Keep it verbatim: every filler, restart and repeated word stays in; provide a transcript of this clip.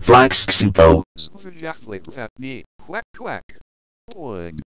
Flax Supo. Zwijgelijk at me. Quack quack. Boing.